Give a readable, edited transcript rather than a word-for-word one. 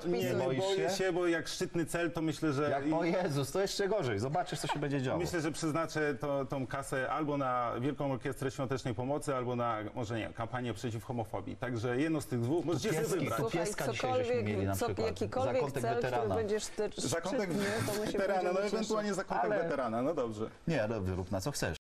Nie Boisz boję się? się, bo jak szczytny cel, to myślę, że... O Jezus, to jeszcze gorzej. Zobaczysz, co się będzie działo. Myślę, że przeznaczę tą kasę albo na Wielką Orkiestrę Świątecznej Pomocy, albo na, może nie, kampanię przeciw homofobii. Także jedno z tych dwóch, możecie sobie wybrać. Tu pieska dzisiaj żeśmy mieli na przykład. Jakikolwiek Zakątek cel, weterana. który będziesz Zakątek szczytny, to my się weterana, będziemy no ewentualnie cieszyć. zakątek weterana, no dobrze. Nie, dobrze, rób na co chcesz.